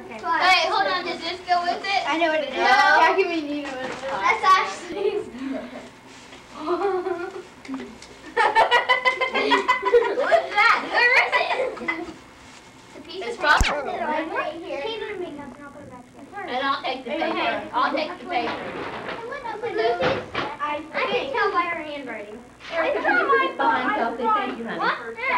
Okay. Wait, hold on. Does this go with it? I know what it is. No. Jackie, we need to know what it is. That's Ashley's. What's that? Where is it? It's probably right here. And I'll take the paper. I'll take the paper. Lucy's? I can tell by her handwriting. It's fine, Kelsey. Thank you, honey. What?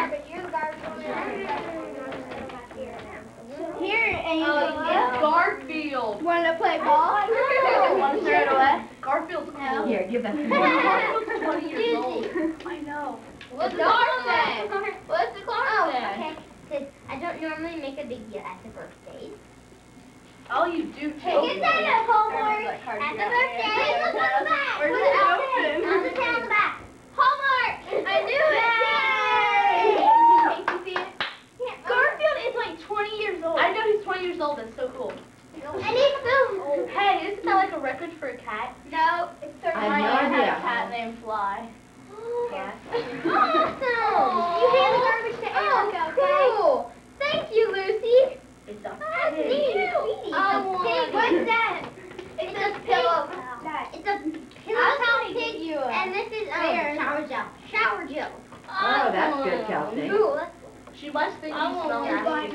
Here, Amy. It's Garfield. Want to play ball? Want to throw it away? Garfield's cool. Here, give that to me. Garfield's 20 years old. I know. What's the card say? What's the card say? Okay. Says, I don't normally make a big deal at the birthday. Oh, you do too. Hey, is that a homework? At the birthday. Hey, look on the back. Where's Look it out open? there. On the tail on the back. Homework! I knew it! Can you see it? Garfield is like 20 years old. I know he's 20 years old. That's so cool. And it's so... Hey, isn't that like a record for a cat? No, it's 30 I have no idea. a cat named Fly. Awesome! You hand the garbage to Erica, okay? Cool! Thank you, Lucy! It's a That's neat. What's that? It's a pillow. It's a pillow pig. And this is shower gel. Shower gel. Oh, that's good, Kelsey. Cool. She must think you smell nasty. We're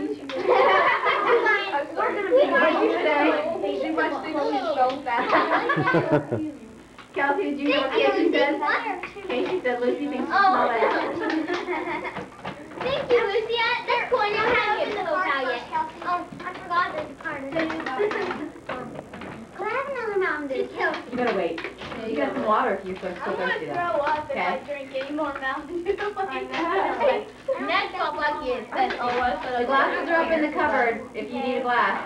gonna What did you say? She must think you smell nasty. Kelsey, did you know what Casey said? Casey said Lucy thinks you smell nasty. Thank you, Lucy. That's cool. I know how to get the hotel yet. Oh, I forgot there's a card. Could I have another Mountain Dew? Kelsey. You gotta wait. You got some water if you're so I'm thirsty going to though. throw up if I Okay. drink any more Mountain Dew. Next up, like you said, The glasses are up in the cupboard if you need a glass.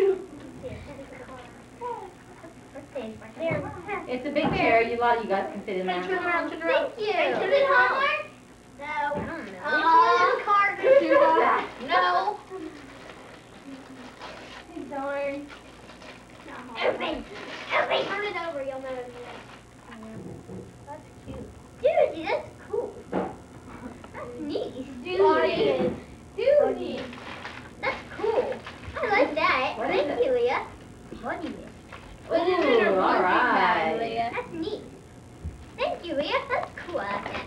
It's a big chair. A lot of you guys can fit in there. Turn around. Thank you. Is it homework? No. Card. No. Darn. Open. Turn it over. You'll know it's That's cute. Dude, that's cool. That's neat. Dude. That's cool. I like that. What is Thank it? you, Leah. What is it? Ooh, all right. That's neat. Thank you, Leah. That's cool. I like that.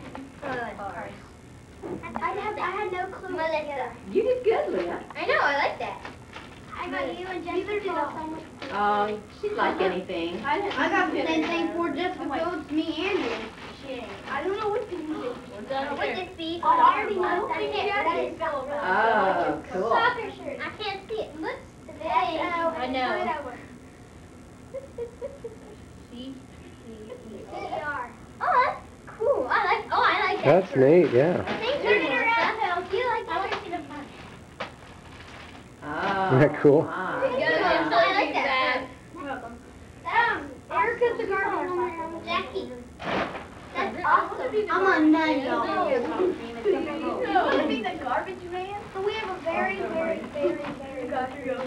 I had no clue. Melissa. You did good, Leah. I know. I like that. I got you and Jessica. Oh, she'd like anything. I got the same thing for Jessica Phillips, me and you. I don't know what to do. What's this be? Oh, I already know. That is Oh, cool. soccer shirt. I can't see it. Look. I know. Oh, that's cool. I like that. That's shirt. neat, yeah. Thank you. Turn it around. Do you like that? Oh. Isn't that cool? Wow. I like that. Erica's the garbage on Jackie. That's awesome. I'm a nun, y'all. You want to be the garbage man? So we have a very, very, very, very Very good.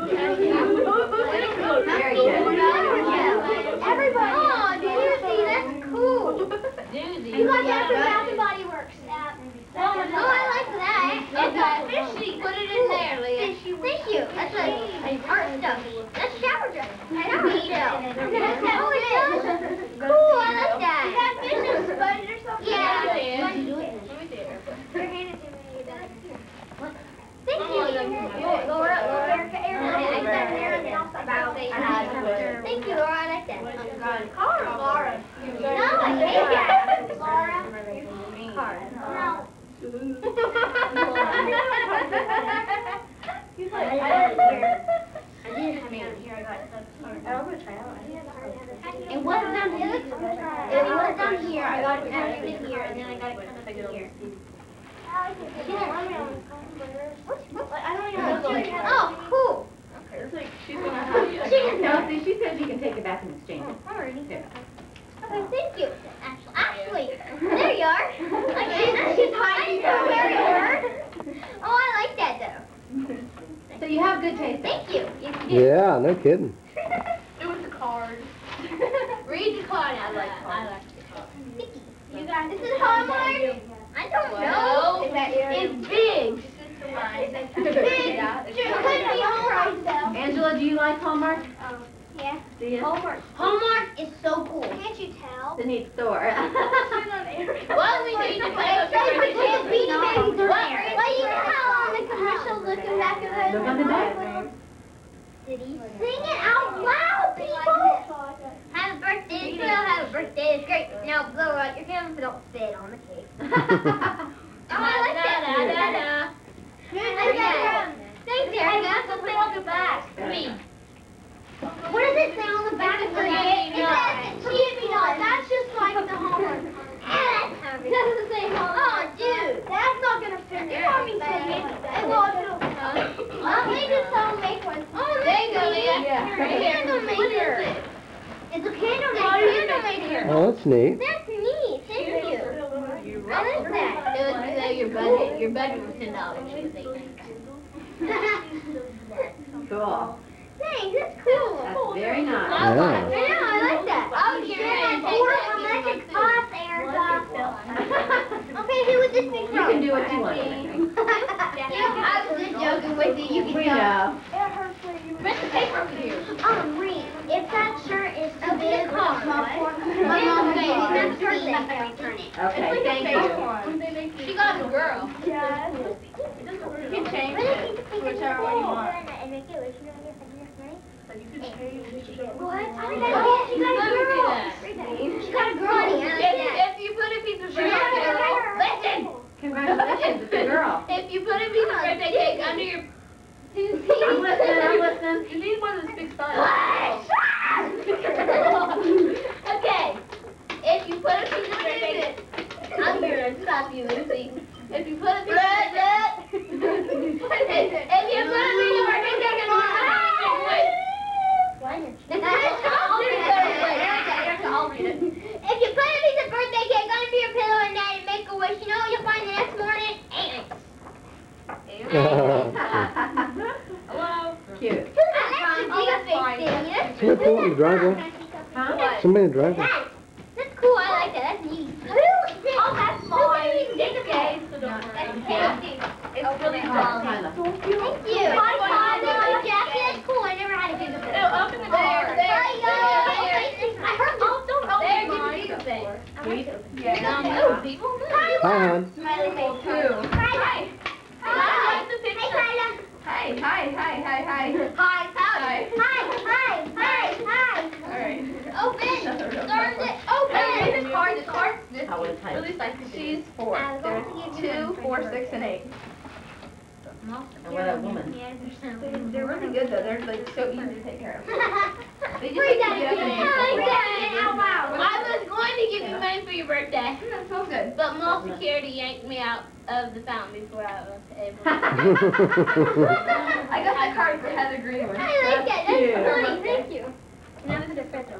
Everybody. Oh, Doozy, that's cool. Doozy. You got that from Bath and Body Works. Oh, I like that. It's fishy. Put it in there, Leah. Thank you. That's like art stuff. That's shower gel. Shower gel. Oh, it does? Cool, I like that. Is that fish or sponge or something? Yeah. Let me see it. Here, hand it to me. Thank you. Laura. Thank you, Laura. I like that. Call her Laura. No, I hate that. Laura. No. He's like, I didn't have it here. I got it. I'm going to try out. It wasn't down here. It was down here. I got it kind of here, and then I got it kind of here. I don't even know. Oh, cool. It's like she's gonna have. No, see, she says you can take it back in exchange. Alrighty. Here. Okay, thank you. Ashley, there you are. She's hiding where you are. Oh, I like that though. So you have good taste. Thank you. Yeah, no kidding. It was a card. Read the card out. I like the cards. You guys, this is homework. I don't know. No, it's big. Big. It could be homework though. do you like Hallmark? Yeah. Do you? Hallmark is so cool. Can't you tell? It's a neat store. Well, we need to put up Well, you the know how on the commercial looking back of it? Look on the back. Did he sing it out loud, people? Have a birthday, Bill. Have a birthday. It's great. Now blow out your candles, but don't spit on the cake. Oh, I like that. Thanks, Erica. What's on the back? Me. What does it say on the back of the cake? It says TV doll. That's just like the Hallmark. It doesn't say Hallmark. Oh, dude. That's not going to fit. You want me to make it? Well, they just don't make one. Oh, There you go, Leah. Yeah. Candle maker. It's a candle maker. Oh, that's neat. That's neat. Thank you. I like that. It was below your budget. Your budget was $10. It was $8.99. Cool. Thanks, that's cool. That's very nice. Yeah. I know, I like that. I was getting ready to take that. Electric pots, Erica. Okay, who would this be from? You can do what you want. I was just joking with you. You can We go. know. Bring the paper over here. Reed, if that shirt is too big or small for my mom's baby, that's birthday. I return it. Okay, thank you. She got a girl. You can change it to whichever one you want. What? She got a girl. If you put a piece of birthday Congratulations, it's a girl. If you put a piece of birthday cake under your I'm listening. you need one of those big size. Okay. If you put a piece of birthday cake, I'm gonna stop you, Lucy. If you put a piece of birthday cake under I'll read it. If you put a piece of birthday cake under your pillow at night and make a wish, you know what you'll find the next morning? Ants. Hello? Cute. Somebody pull it in the driveway. Huh? Somebody in the driveway. That's cool. I like that. That's neat. Oh, that's mine. It's okay. So don't worry. It's really strong. Tyler. Thank you. Hi, Jackie. That's cool. I never had a good one. No, open the door. There. I heard you. Don't open There, mine. give me No, people. Hi, hon. Smiley face. Two. Hi. I like the Hey, picture. Tyler. Hi. Hi. Alright. Open. Start it. This Open. card, I would have really like She's 4. There's 2, 4, 6, and 8. What a woman. They're really good though. They're like so easy to take care of. They just Read like that to get up again. and I like that out loud. I was going to give you money for your birthday, That smells good. but mall security yanked me out of the fountain before I was able to. I got the card for Heather Greenwood. I like that. cute. That's funny. Thank you. Now put the pretzel.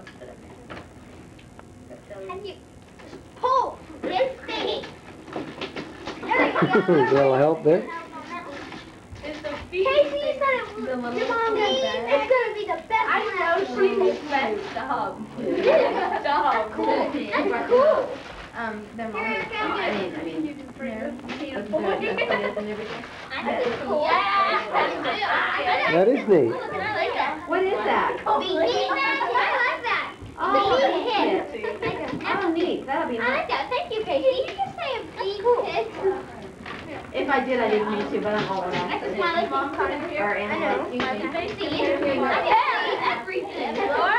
Have you pull this thing? There you go. That'll help there. It's the Casey said it was Mommy, it's gonna be the best I know one. she's best to hug. That's cool. That's cool. Their mom Here, is come I here. mean, beautiful. and everything. That's cool. That is neat. I like that. What is that? Big man. I like that. Oh, Big that's hit. Oh, neat. That'll be I like nice. that. Thank you, Casey. Did you just say a big hit? If I did, I didn't mean to, but I'm old enough. That's a smiley face. Or am I? Excuse me. everything, Laura.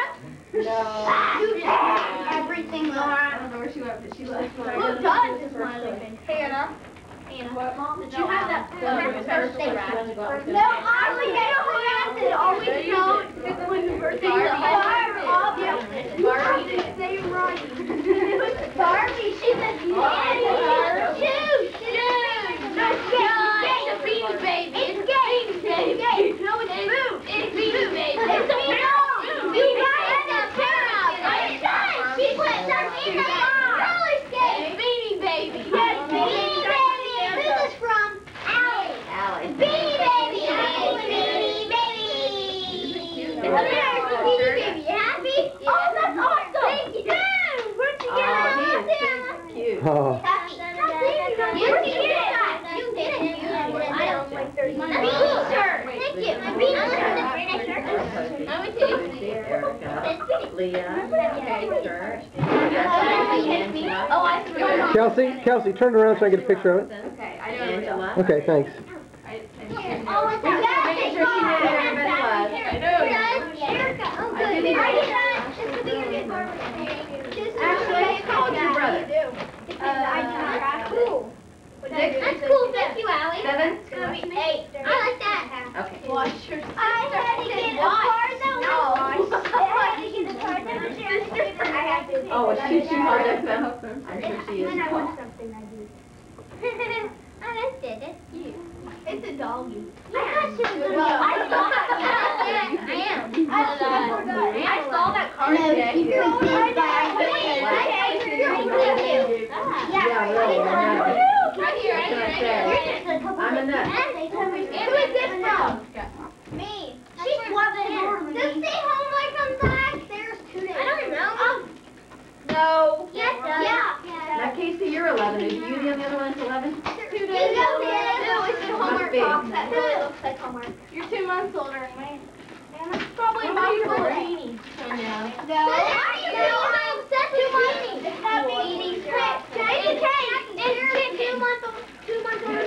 Everything, I Laura. don't know where she went, but she left. Who does a smiley face? Hannah. What, Mom? Did you have that Birthday wrap. She wants to go out. No, honestly, you know who has it always known? Barbie, she's a nanny. Shoot. It's a beanie baby. It's gay. No, it's food. It's beanie baby. It's a beanie. You guys have a pair of. She put something in the roller skate. Beanie baby. Yes, Beanie Baby. Who's this from? Allie. Allie. Beanie Baby. Beanie Baby. Come here, Beanie Baby. You happy? Oh, that's awesome. Thank you. We're together. Oh, he is so cute. Oh, Happy. You can get it. You can get it. I don't like 30. A beanie shirt. Thank you. A beanie shirt. That's a very nice shirt. Leah. Okay, sure. Oh, I threw Kelsey, turn around so I get a picture of it. Okay, Angela. Okay, thanks. Making sure she knew who everybody was. I know. Ashley, how old's your brother? That's cool, thank you, Allie. 7? It's gonna be 8. I like that. Okay. Wash your sister. I had to get a card that I had to get a card that was I had to. Oh, is she project now? I'm sure she is. When I want something, I do. Oh, that's good. That's cute. It's a doggy. I thought she was a dog. I saw that. I am. I saw that card today. Right here. I'm a nut. Who is this from? Me. She's loving it. Does stay home like comes back? There's 2 days. I don't know. No. Yes, Yeah. Now, Casey, you're 11. Is you the only other one that's 11? 2 days. It's a homework be. box. That really looks like homework. You're 2 months older than me. Probably about your beanie. I know. No. How do you know I'm obsessed with beanie? It's not beanie. It's It's 2 months old. 2 months older.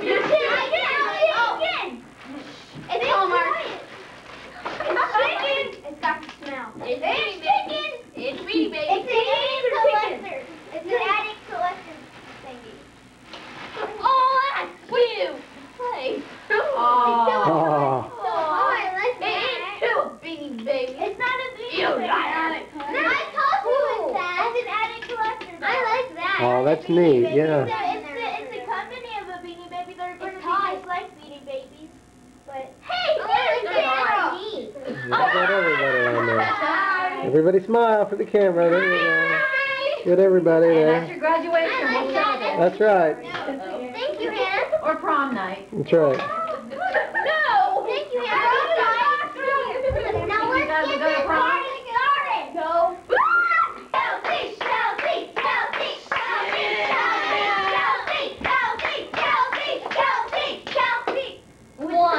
It's homework. It's chicken. It's got the smell. It's chicken. It's Reedy Baby. It's an addict collector. It's an addict collector thingy. Oh, that's cute. Play. Oh. I like that. Beanie Baby. It's not a beanie. You baby. got it. No, I told you it's that. It's an addict collector. I like that. Oh, that's neat, yeah. It's the company of a beanie baby. They're going to be just like beanie babies. But hey, You've got everybody on there. Everybody smile for the camera. There you go. Get everybody And that's there. your graduation. We'll celebrate. That's right. Thank you, Hannah. Or prom night. That's right. No. Thank you, Hannah. Now let's guys get go to this prom? party started. Go. Kelsey, Kelsey, Kelsey, Kelsey, Kelsey, Kelsey, Kelsey, Kelsey, Kelsey. 1.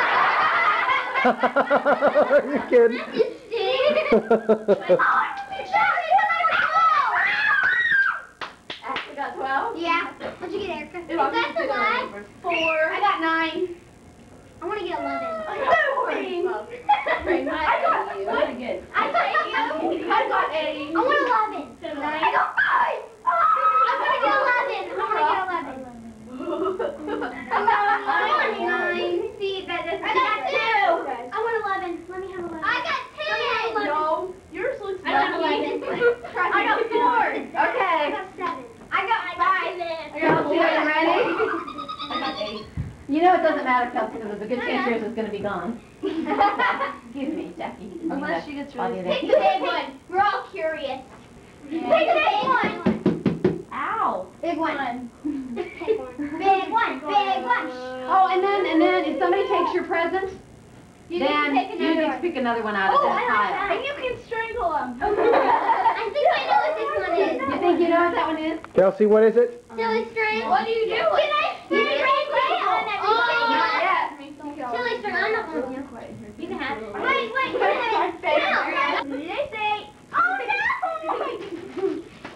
Are you kidding? Ashley got 12? Yeah. What'd you get, Erica? Is I'll that the last? 4. I got 9. I want to get 11. I got 8. I want 11. I got 5. I'm going to get 11. I want 9. See, I got 2. I want 11. Let me have 11. I got 10. No, yours looks I got 11. I got 4. I Okay. got 7. I got 5. Kelsey, are you ready? I got 8. You know it doesn't matter, Kelsey, because there's a good chance yours is going to be gone. Excuse me, Jackie. Unless she gets really Pick the big one. We're all curious. Pick the big one. Ow. Big one. Big one. Big one. Oh, and then if somebody takes your present, You then need to pick you another need to one. pick another one out of Oh, that I like pile. that. And you can strangle them. I think I know what this one is. You think you know what that one is? Kelsey, what is it? Silly string. What do you do? Can I spray on everything? Not yet. Silly string. I'm not going to. You can have it. Wait. What did I say? Oh no!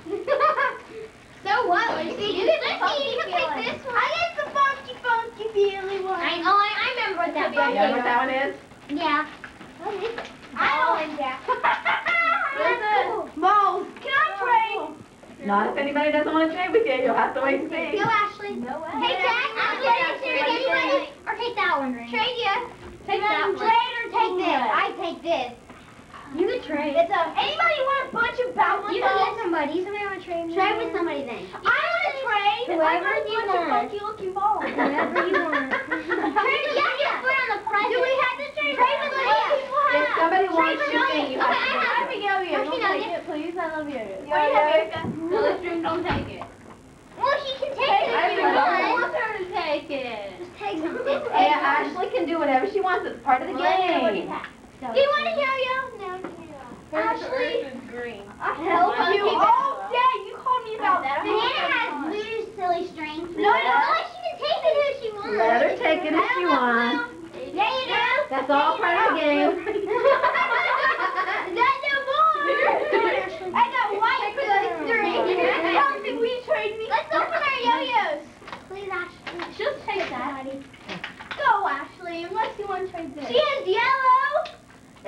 So what? Lucy? You can pick this one. I get the funky feely one. I remember what that You know what was. that one is? Yeah. What is it? I know. Yeah. What's it? Moles. Can I trade? Not if anybody doesn't want to trade with you. You'll have to wait and see. Go, Ashley. No way. Hey, Jack, I'm going to trade anybody. Or take that one. Trade you. Take that one. Trade or take this. I take this. You can trade. It's a. Anybody want a bunch of balance? You can get somebody. Somebody want to trade me? Trade with somebody then. I want to trade. Whoever you want. Funky looking balls. Whoever you want. Trade with Leah. Put on the front. Do we have to trade? Trade with Leah. If somebody wants your thing, you have to Okay, get it. Abigail, Can I get it, please? I love you. What do you have, Erica? Silly string, don't take it. Well, she can take it if you I want. want her to take it. Just take something. Yeah, Ashley can do whatever she wants. It's part of the game. Do you want to hear you? No. Ashley, green. I help you. Oh, yeah, you called me about that. Hannah has blue silly strings. No. She can take it if she wants. Let her take it if she wants. Yeah, you do. That's all part of the game. That's no more.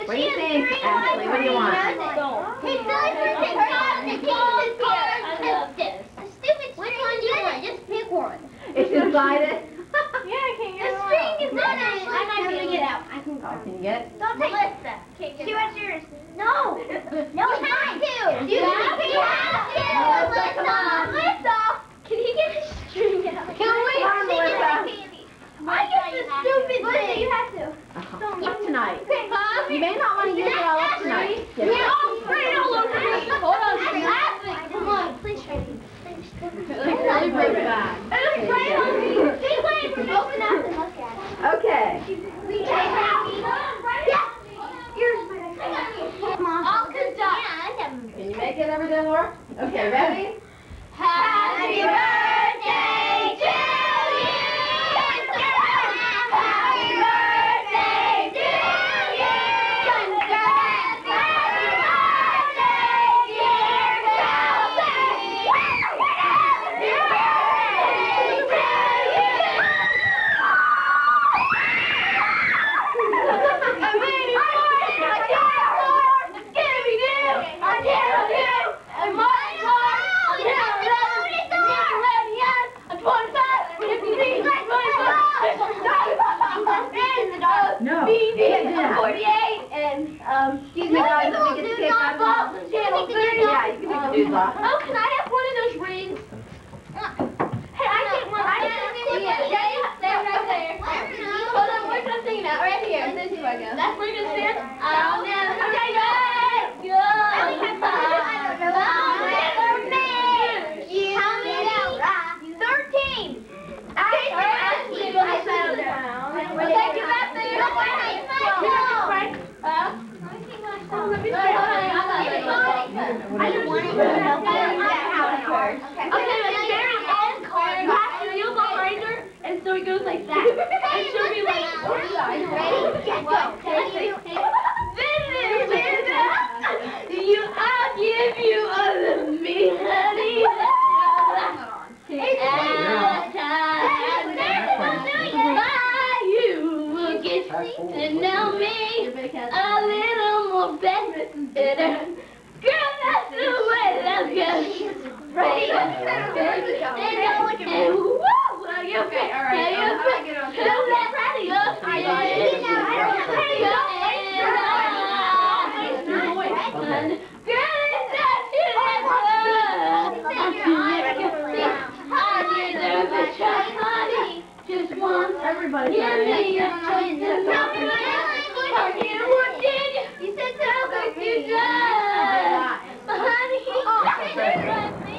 What do you think, Ashley? What do you want? Hey, silly person, stop the teacher's here. Stupid. Which one do you want? Just pick one. It's divided. Yeah, I can't get it. The string is not I might be able to get out. I can go. Oh, can you get it? Don't take Melissa. She wants yours. No. No, you have to. You have to. Melissa. Can he get his string out? Can we? Come on, Melissa. I get the stupid thing. You have to. Not tonight. You may not want to use it all up tonight. We're all sprayed all over me. Hold on. Come on, please try to. Really break back. It'll spray on me. Stay away from open up and look at it. Okay. We take happy. Yeah. Yours. I'll conduct. Can you make it over there, Laura? Okay, ready? Happy birthday to you. Happy birthday to you. Happy birthday, dear Kelsey. Happy birthday to No. You can't do that. 48 and Excuse me, guys. Let me get the cake out of the channel 30. Yeah, you can take the dudes off. Oh, can I have one of those rings? Hey, I get one. I stay right there. Hold on, where's that thing at? Right here. This is where I go. That's where you're gonna stand? I don't know. Okay, go. How many? 13. Well, thank you back there. I just want to know and so it goes like that. And she'll be like, ready, get go. I'll give you all of me, honey. You will get to know me a little more better. Girl, that's the way love goes. Right? And woo! Are you okay? All right. Don't let ready up. Just once. Everybody's Give me a ready. You said tell me you died. But honey, he's like me.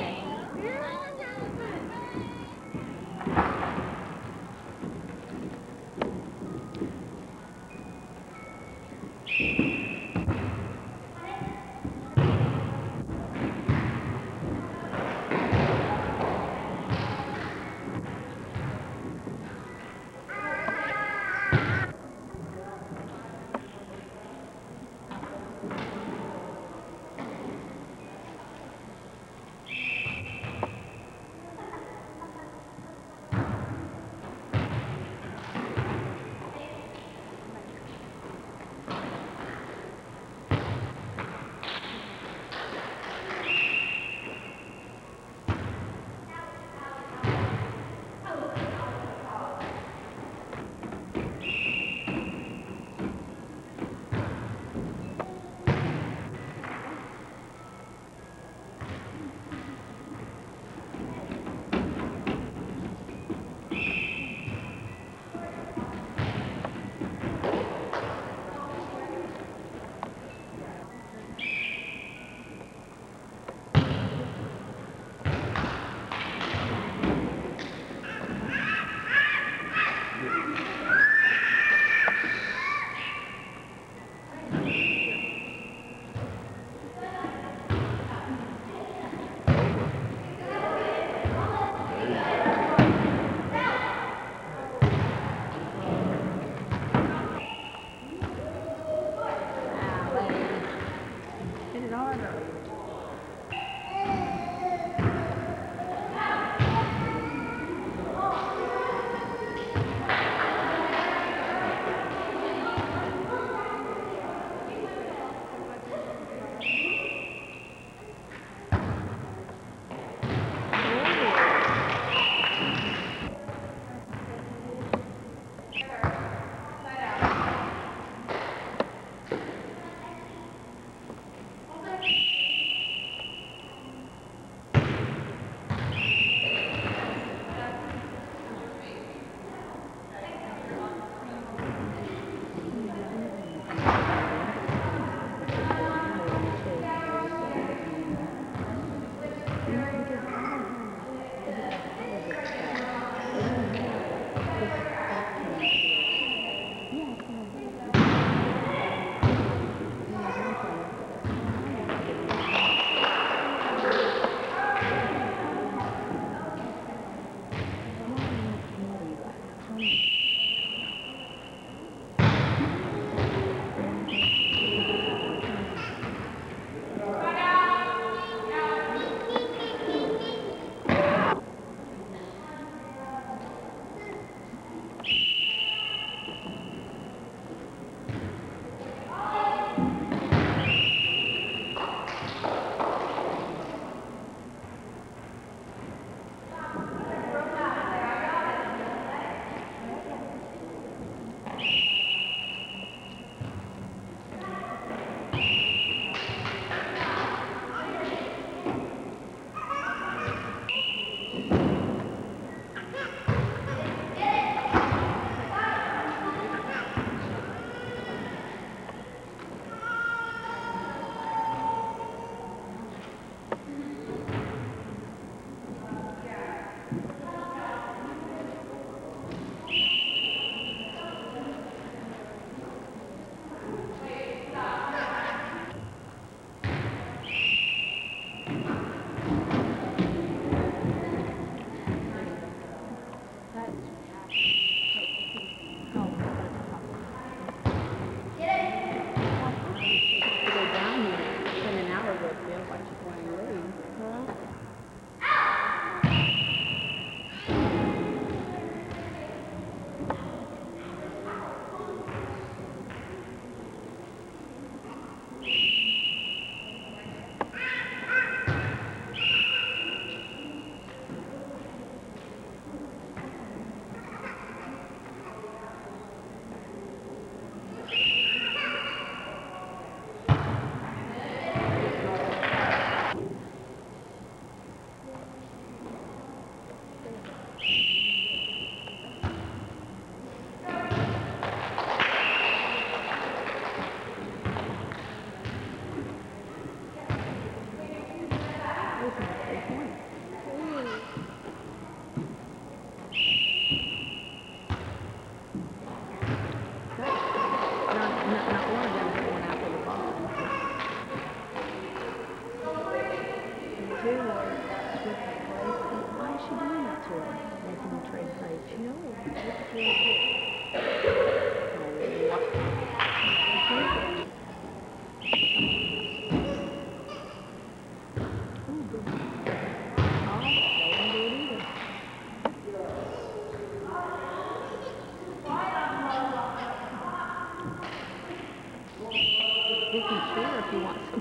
You can share if you want some.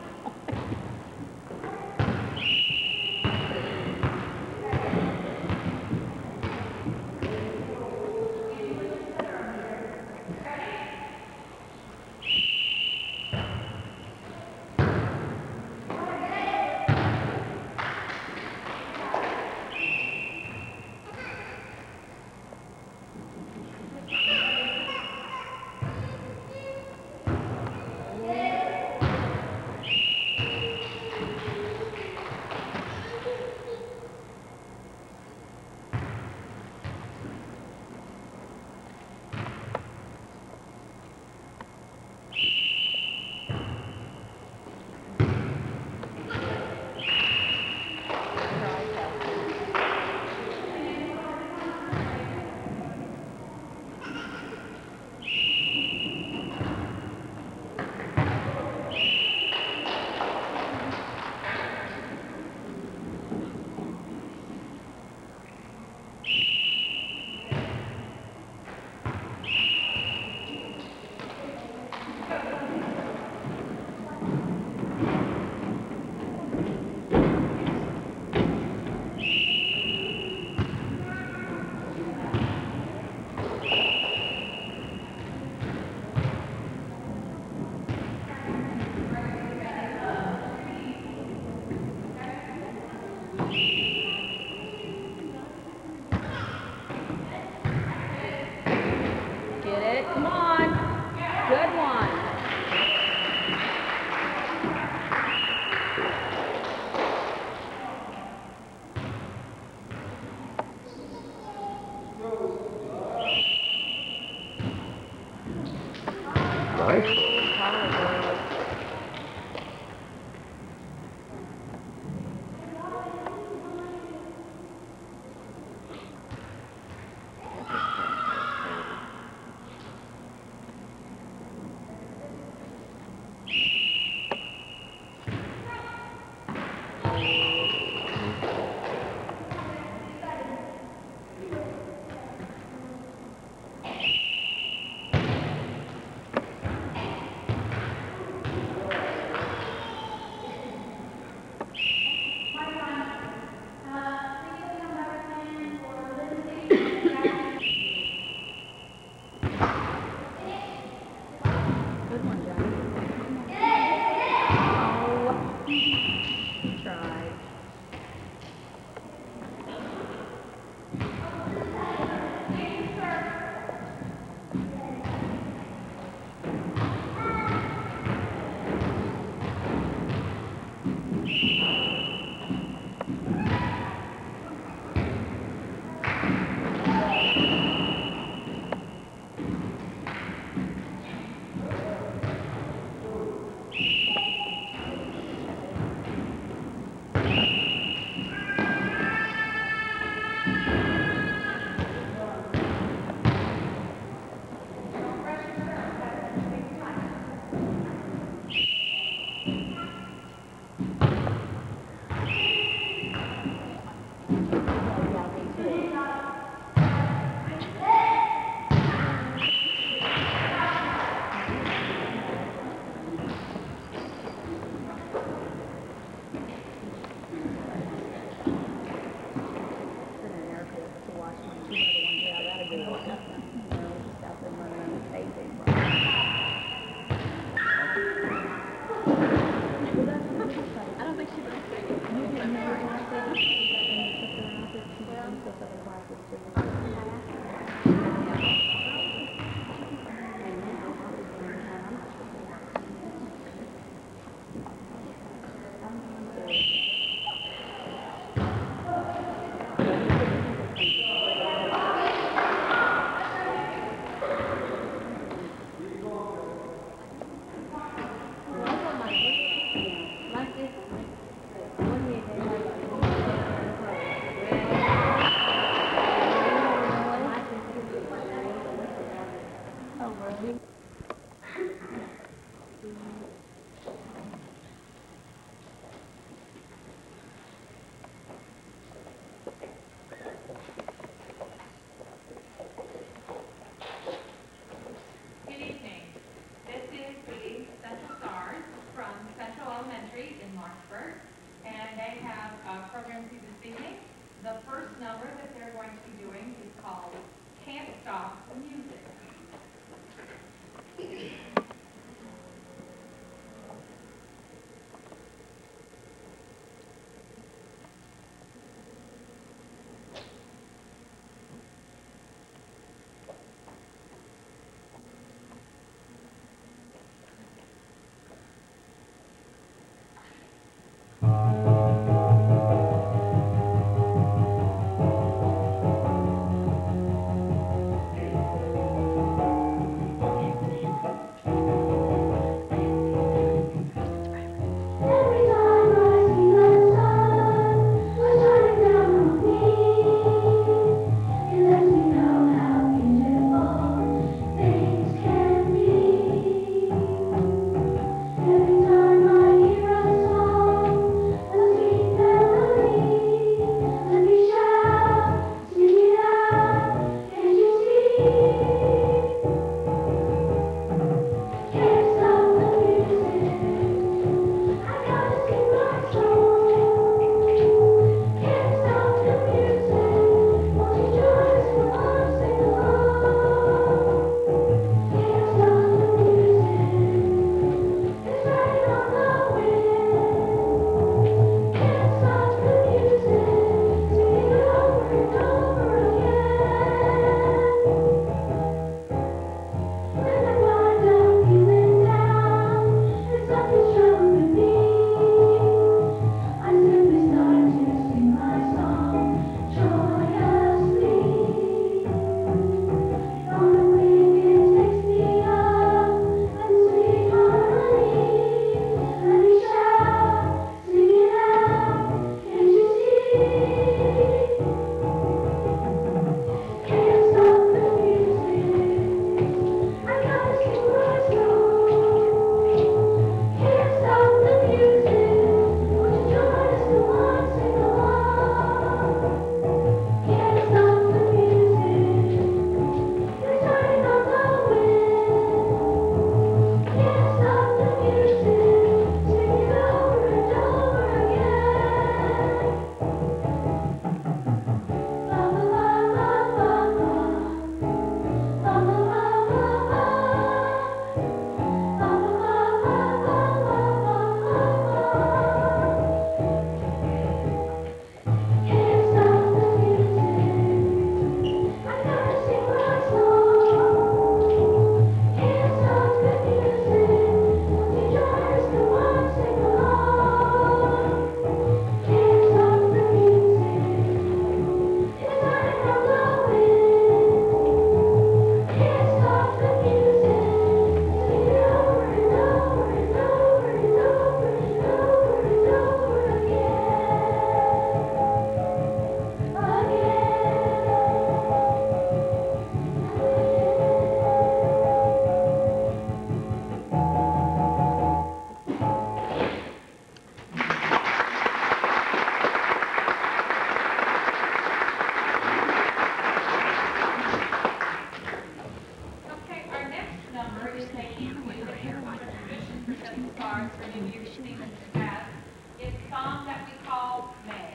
ancestral cards for any of you who've seen it in the past. It's a song that we call Mad.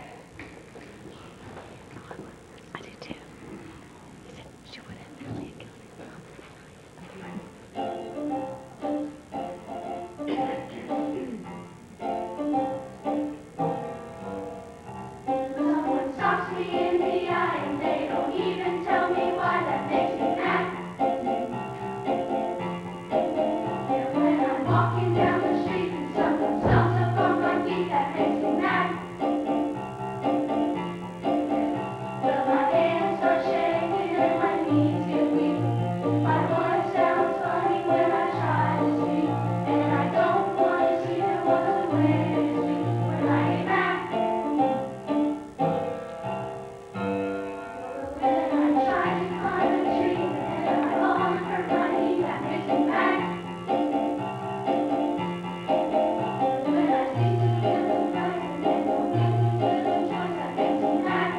I did too. He said she would have really killed Someone stalks me in the eye and they don't even tell me why. That makes me mad. And when I'm walking down the street and someone stomps up on my feet, that makes me mad. Well, my hands start shaking and my knees get weak. My voice sounds funny when I try to speak, and I don't want to see the world the way it is when I get mad. When I try to climb a tree and I fall and hurt my knee, that makes me mad. When I speak to them right and they don't give me little choice, that makes me mad.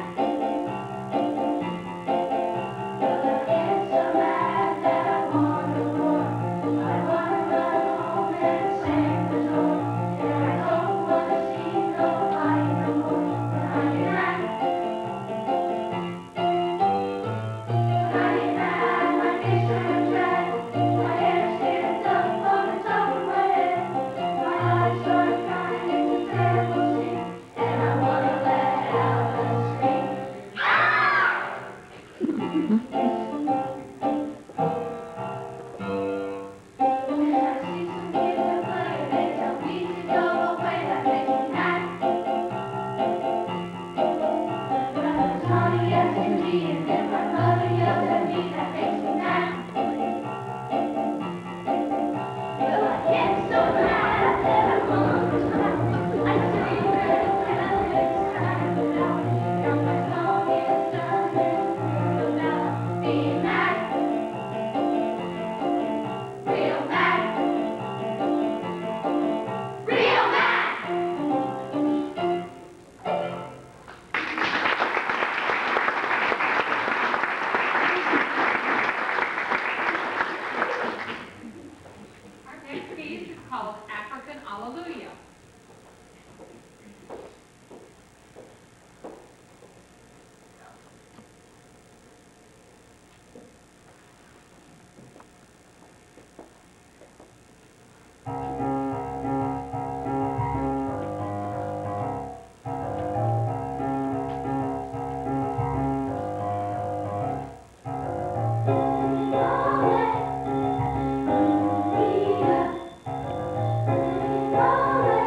Well, I get so mad that I wanna roar. I wanna run home and slam the door, and I don't wanna see nobody no more when I get mad. When I get mad, my face turns red, my hair stands up on the top of my head, my eyes start crying, it's a terrible scene, and I wanna let out a scream. When I see some kids at play, they tell me to go away, that makes me mad. When I was naughty as can be, and then my mother yells at me, that makes me mad. Well, I get so mad that I want to cry. I scream very loud, it's time to die. Now my song is done and through about being mad. Real mad. Real mad. Our next piece is called African Alleluia. Hallelujah.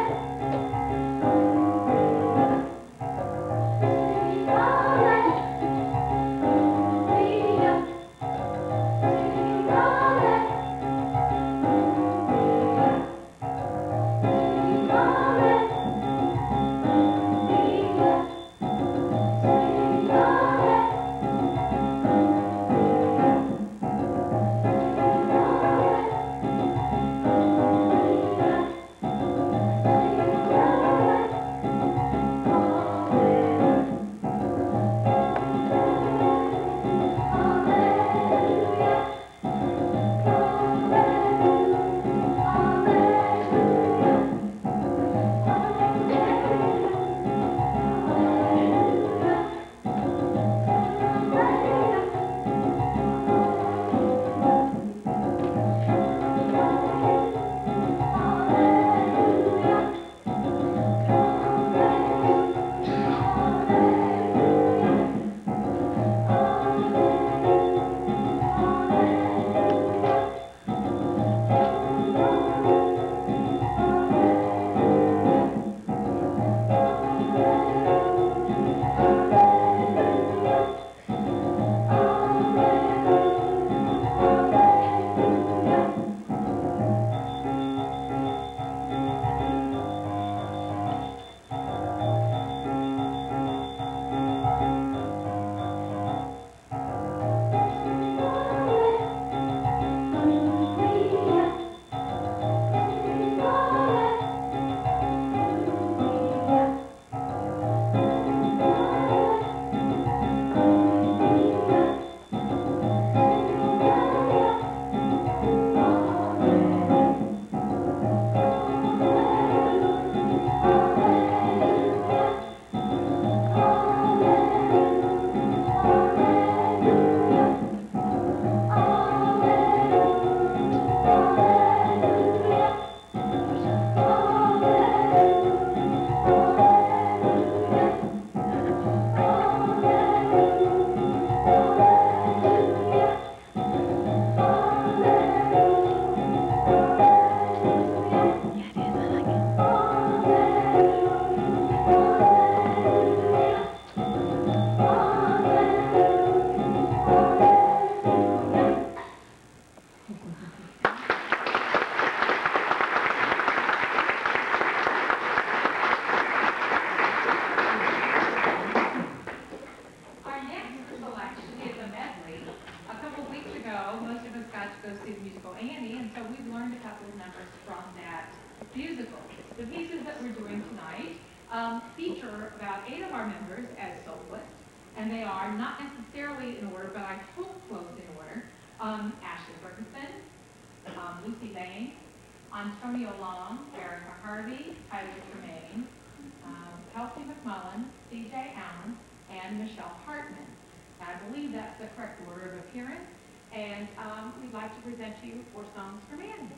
musical. The pieces that we're doing tonight feature about 8 of our members as soloists, and they are not necessarily in order, but I hope close in order. Ashley Ferguson, Lucy Lane, Antonio Long, Erica Harvey, Tyler Tremaine, Kelsey McMullen, C.J. Allen, and Michelle Hartman. I believe that's the correct order of appearance, and we'd like to present to you 4 songs for Manny.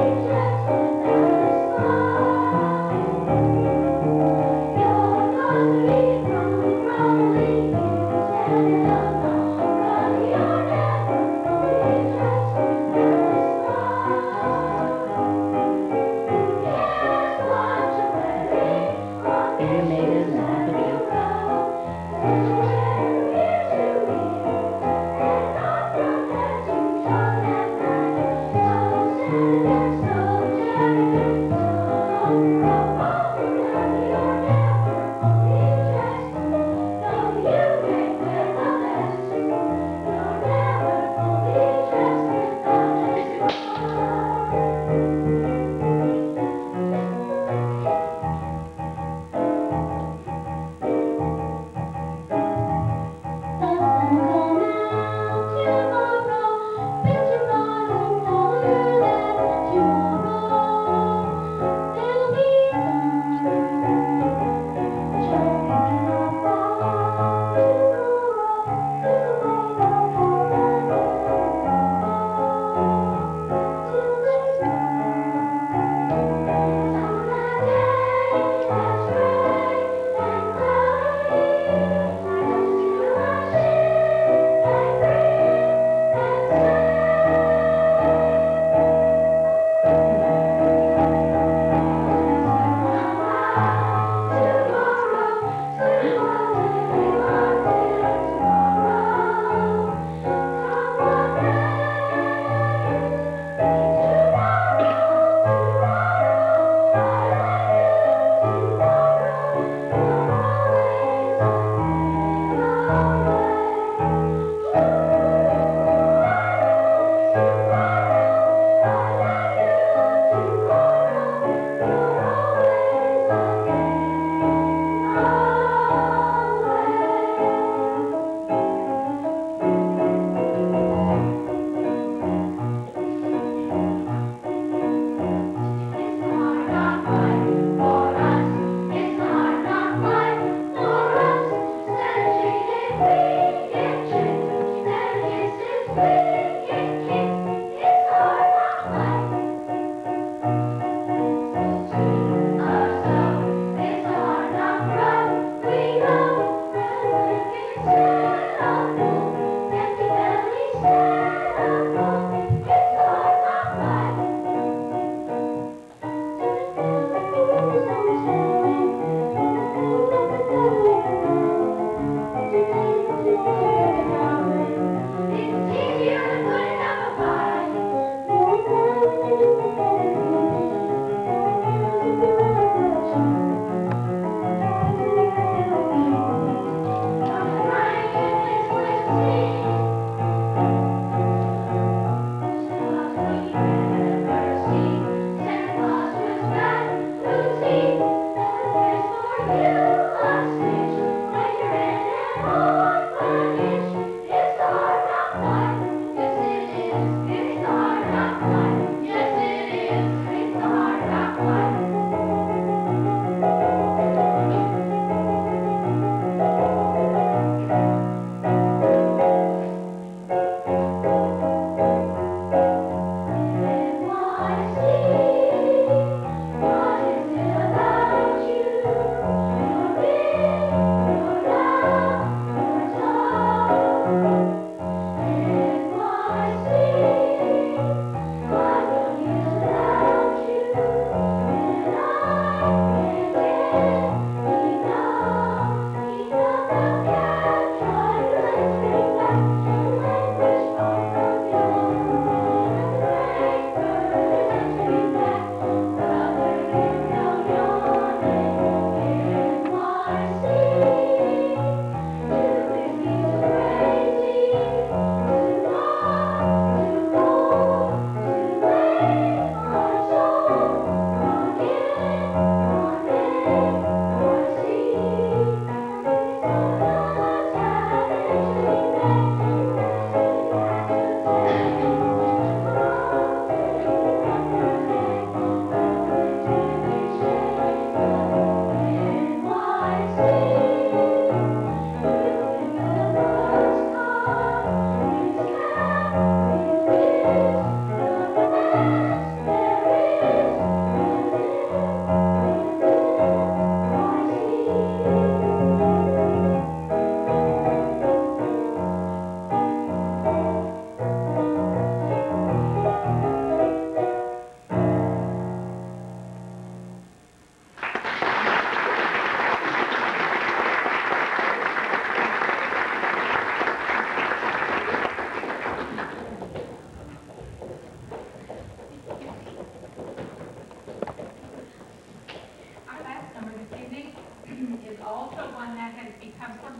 You're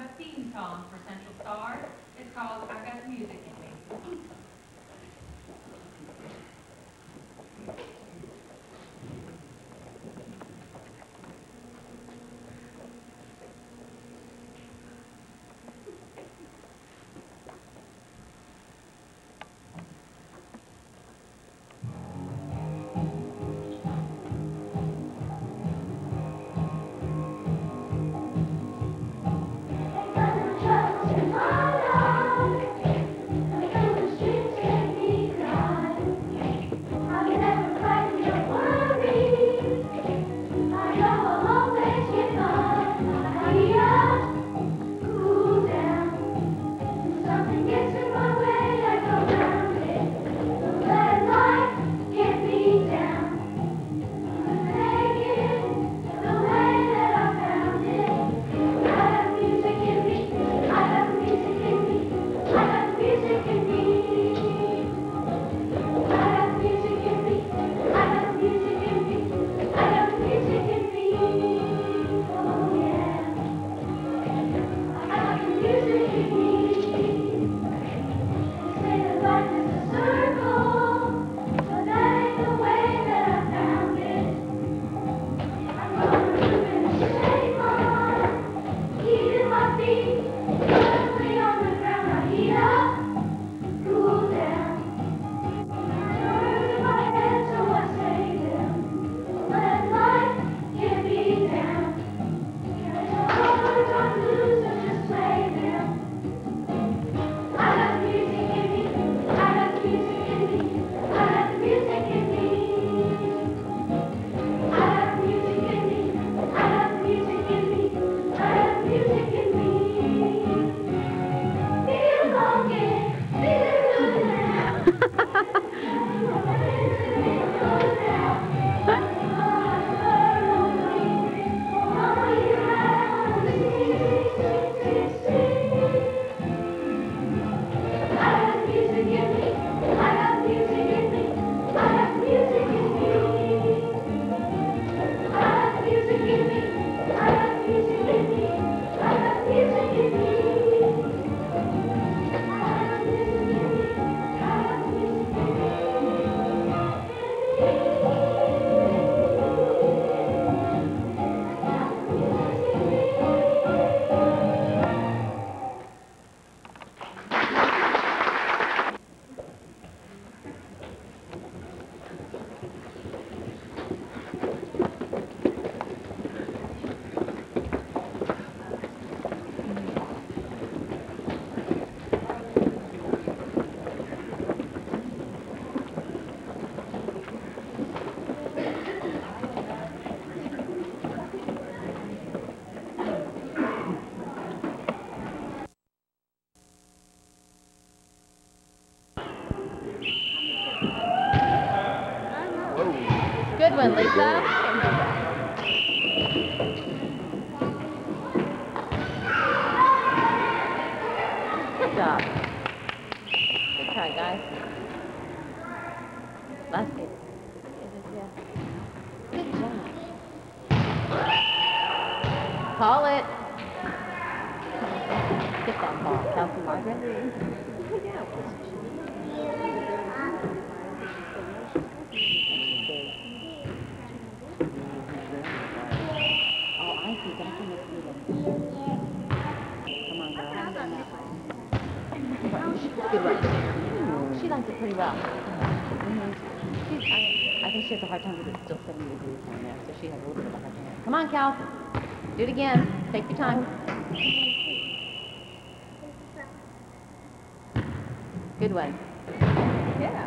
the theme song for Central Star. It's called I Got the Music in Me. Good one, Lisa. Good job. Good try, guys. Last good. Good job. Call it. Get that ball. Kelsey Margaret. Good one. She likes it pretty well. I think she has a hard time because it's still 70 degrees down there, so she has a little bit of a hard time. Come on, Cal. Do it again. Take your time. Good one. Yeah.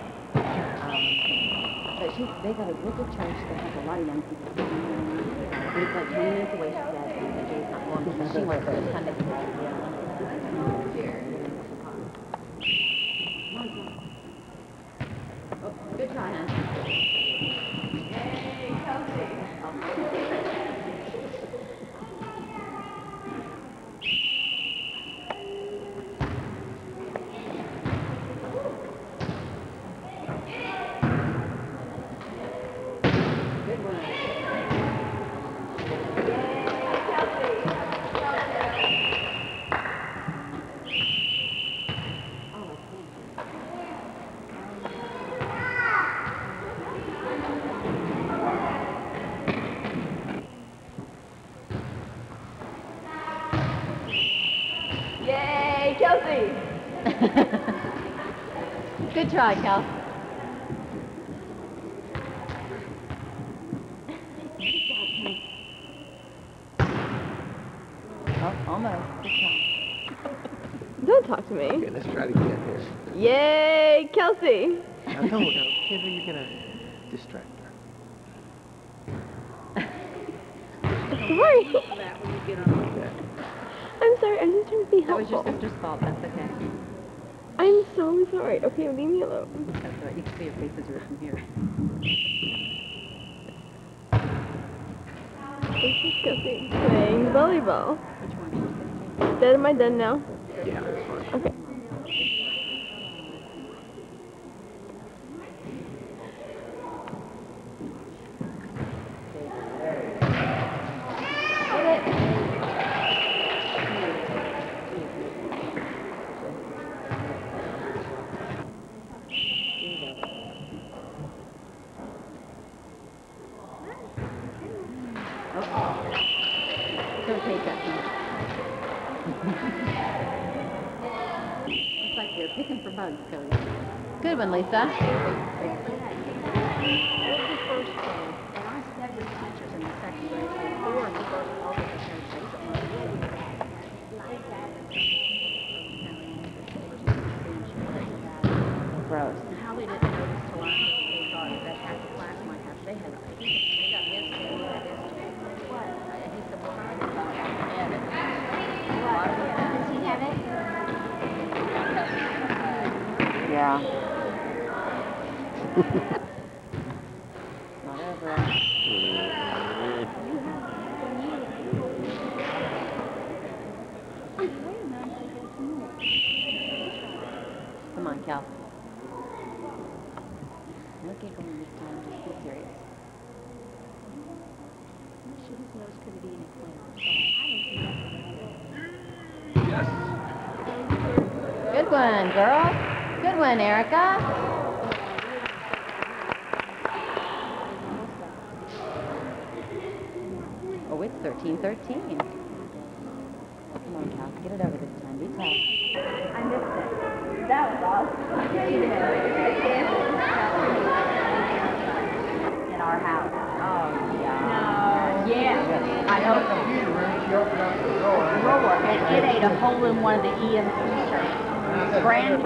But they got a real good church that has a lot of young people. And it's like 20 minutes away, she said, and Jay's not going because she works this Sunday. Good try, huh? Yay, Kelsey. Good one. Yay, Kelsey. Kelsey. Good try, Kel. Oh, almost. Good try. Don't talk to me. Okay, let's try it again here. Yay, Kelsey. Now don't, kid, you're gonna distract her. Sorry. I'm sorry, I'm just trying to be That was helpful. your sister's fault. That's okay. I'm so sorry. Okay, leave me alone. That's all right. You can see your faces right from here. This is Kelsey playing volleyball. Which one? Am I done now? Yeah, that's fine. Okay. Don't take that one. It's like you're picking for bugs, Cody. Good one, Lisa. What was the first one? And I studied with teachers in the second grade. So 4 in the first all of the parents say something like that. Gross. And how we didn't notice till after they thought that half the class might have. They had. They got this too. We had this too. What? And he said, well, I didn't know that. What? Does he have it? Yeah. Not over. Come on, Cal. Look at going this time. Just be serious. His nose could be in a cloud. Good one, girl. Good one, Erica. Oh, it's 13-13. Come on, Cal. Get it over this time. Be tough. I missed it. That was awesome. In our house. Oh, yeah. No. Yeah. I know. Drawer. It ate a hole in one of the EM t-shirts. Brand.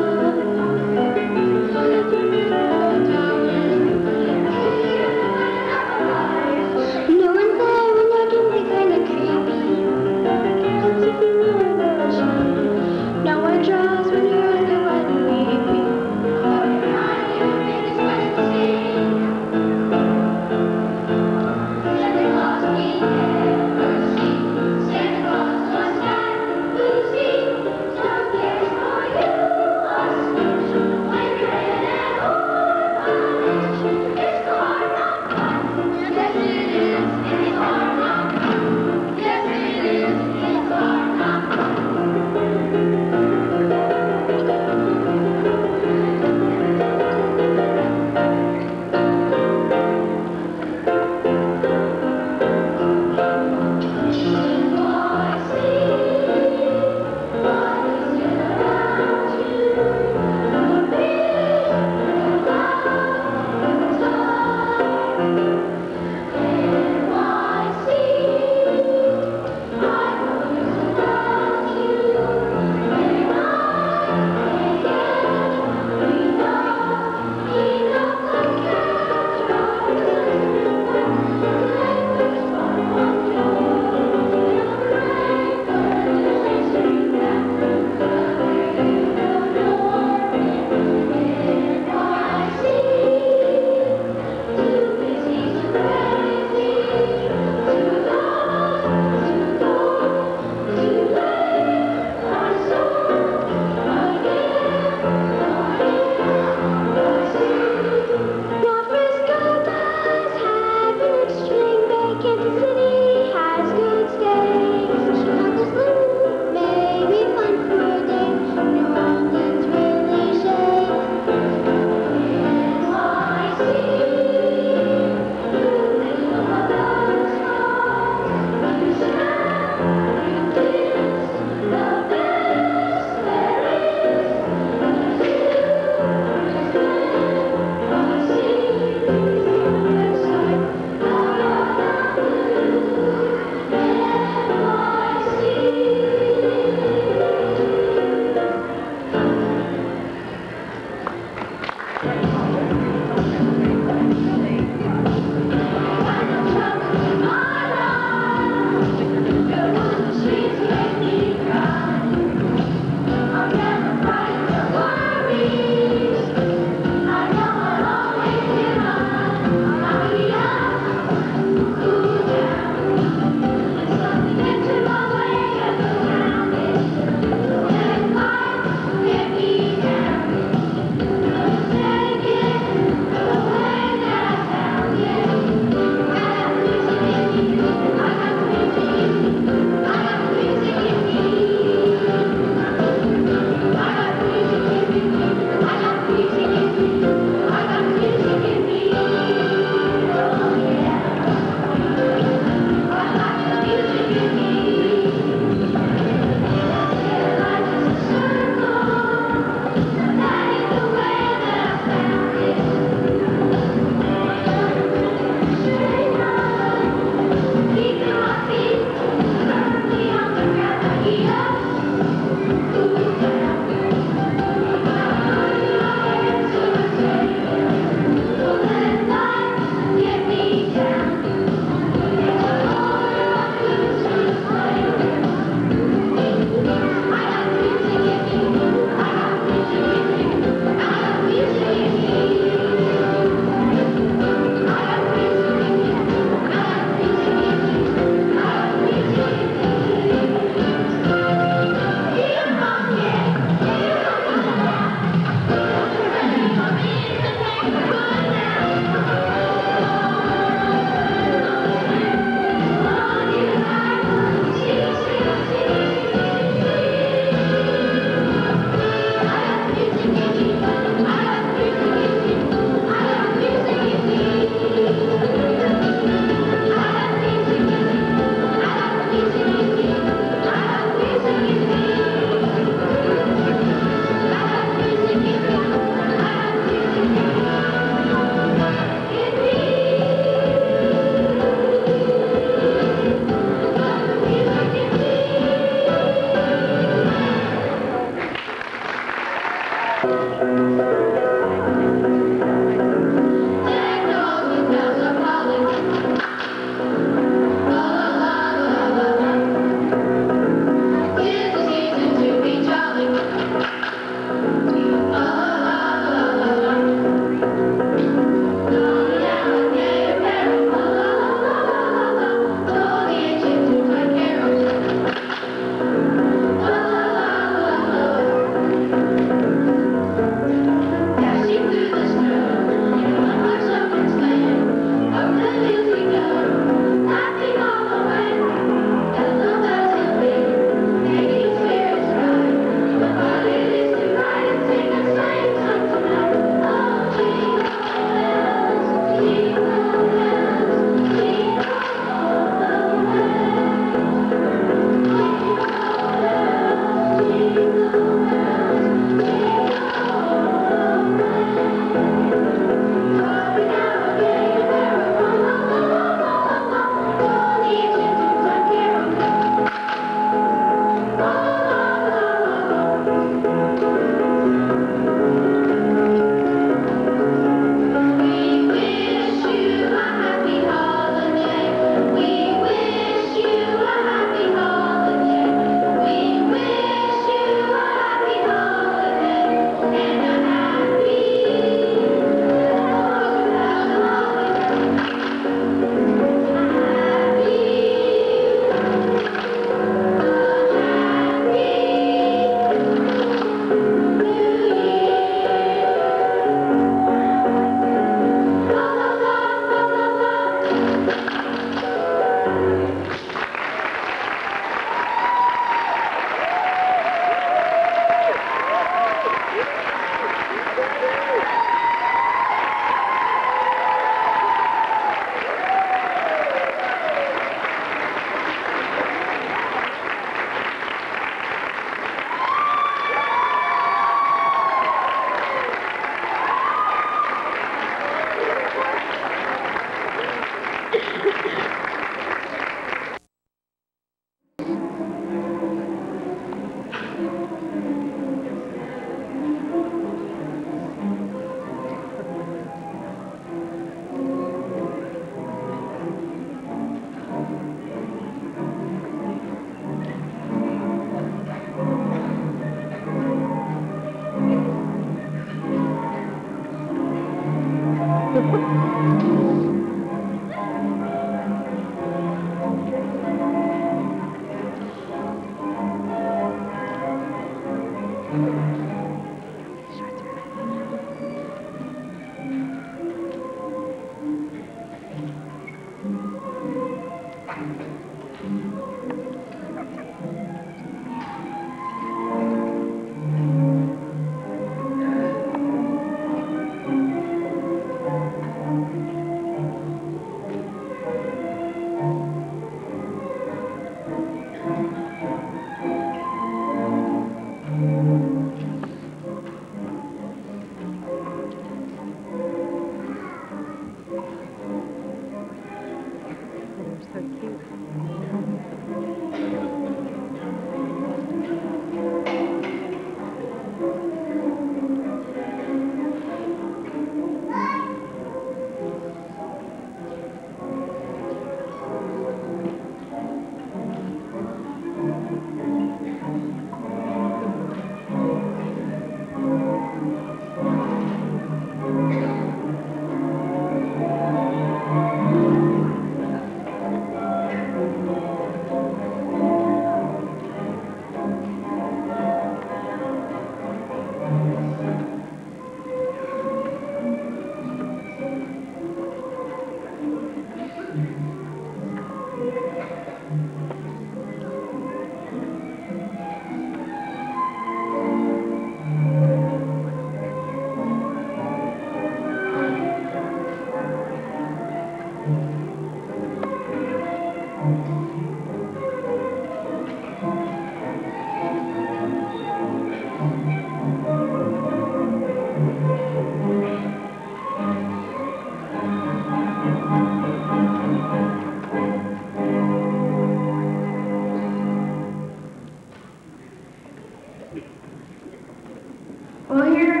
Well, here it is.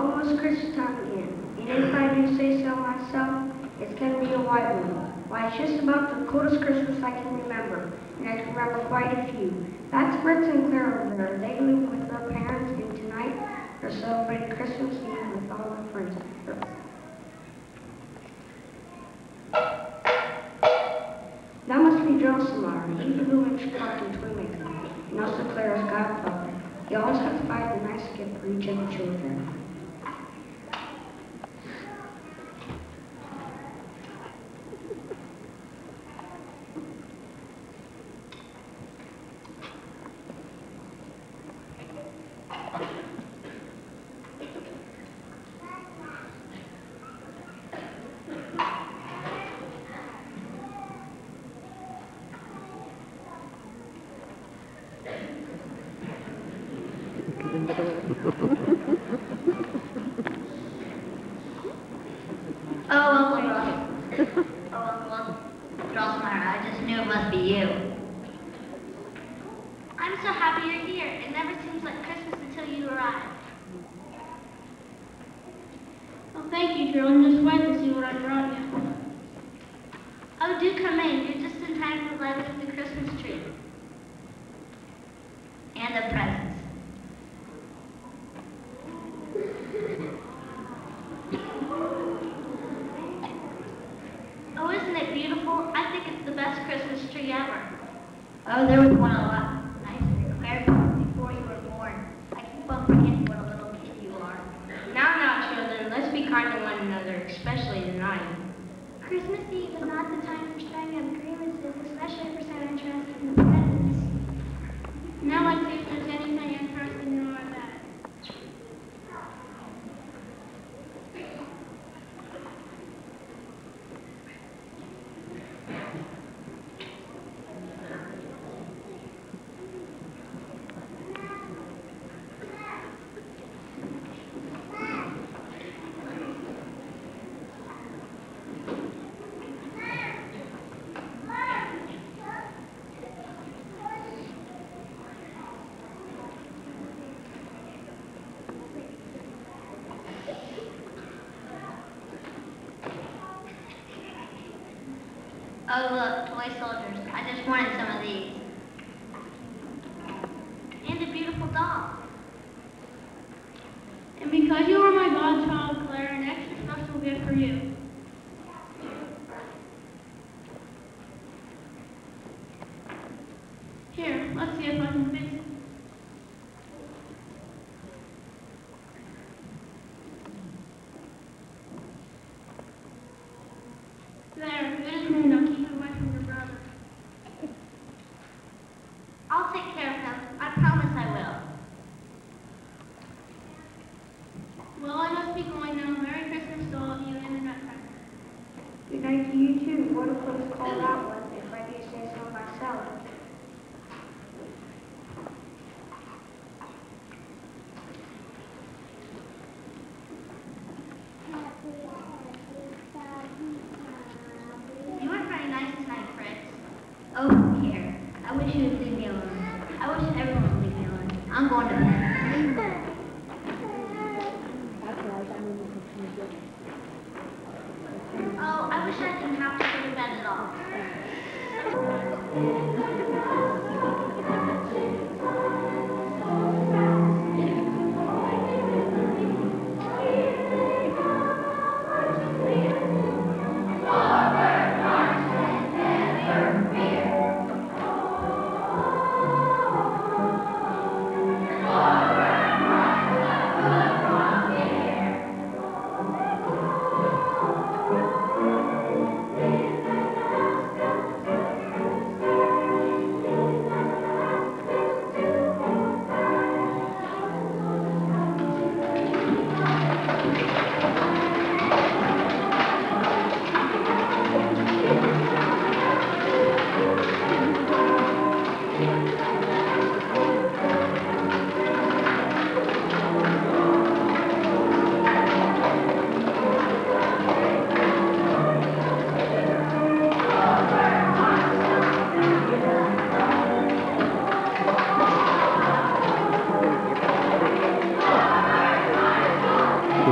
almost Christmas time again, and if I do say so myself, it's going to be a white one. Why, it's just about the coolest Christmas I can remember, and I can remember quite a few. That's Brits and Claire over there. They live with their parents, and tonight they're celebrating Christmas Eve with all their friends. That must be Drosselmeyer. He's the Blumensch Captain Twinmaker, and also Claire's godfather. He always has to buy a nice gift for each of the children. Drosselmeyer, I just knew it must be you. I'm so happy you're here. It never seems like Christmas until you arrive. Well, thank you, Drew. I'm just waiting to see what I brought you. Oh, do come in. You're just in time for the lighting of the Christmas tree. And the presents. Oh, isn't it beautiful? I think it's the best Christmas tree ever. Oh, there was one a lot nicer. Claire told me before you were born. I keep on forgetting what a little kid you are. Now, children, let's be kind to one another, especially tonight. Christmas Eve is not the time for starting up grievances, especially for someone interested in the presents. Now let's see if there's anything interesting in our bag. Oh, look, toy soldiers. I just wanted some of these. And a beautiful doll. And because you are my godchild, Claire, an extra special gift for you. Here, let's see if I can fix it. There, good as new. Now keep it away from your brother. I'll take care of him. I promise I will. Well, I must be going now. Merry Christmas to all of you and the Nutcracker. Good night to you, too. What a close call that was, if I do say so myself. You were very nice tonight, Fritz. Oh, who cares? I wish you would leave me alone. I wish everyone would leave me alone. I'm going to bed. Oh, I wish I didn't have to go to bed at all. Forward march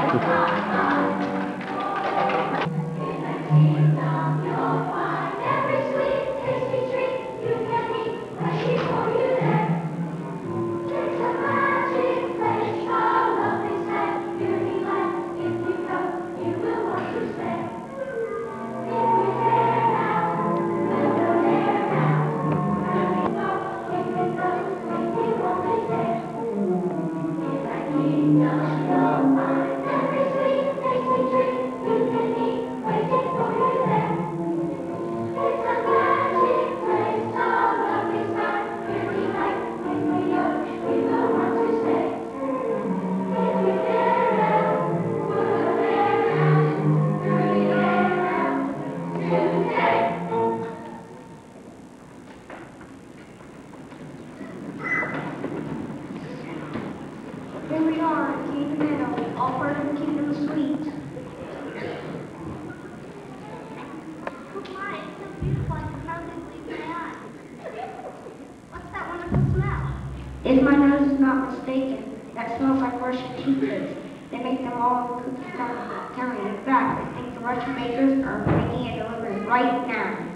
Here we are, King Meadow, all part of the Kingdom Sweet. Oh my, it's so beautiful, I can hardly believe my eyes. What's that wonderful smell? If my nose is not mistaken, that smells like Russian teachers. They make them all in cookie cutter. In fact, I think the Russian bakers are making a delivery right now.